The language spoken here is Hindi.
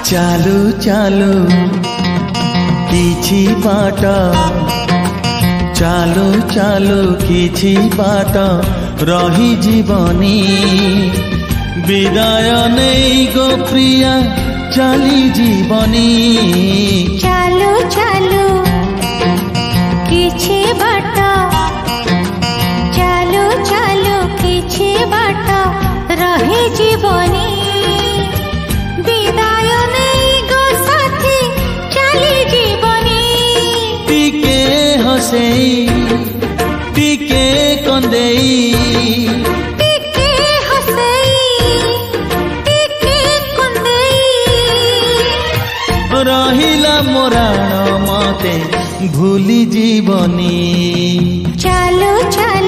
चालू चालू किछि बाट चालू चालू किछि बाट रही जीवनी विदाय नहीं गो प्रिया चली जीवनी चालू चालू किछि बाट चालू चालू किछि बाट रही जीवनी विदाय नहीं गो साथी चली जीवनी टिके हसेई टिके कंदेई टिके हसेई टिके कंदेई रहिला मोराण मते भूली जीवनी चालू चालू